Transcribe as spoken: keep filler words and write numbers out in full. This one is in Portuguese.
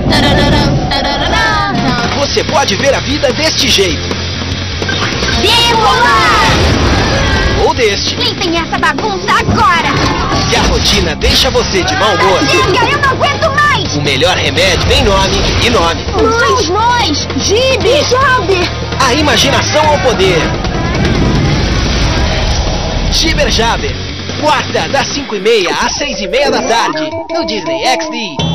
Você pode ver a vida deste jeito. Decolar! Ou deste. Quem tem essa bagunça agora? Se a rotina deixa você de mau humor, Chega, eu não aguento mais! o melhor remédio tem nome e nome. Nós, nós! Gibi! Jaber! A imaginação ao poder. Giber Jaber. Quarta, das cinco e meia às seis e meia da tarde. No Disney X D.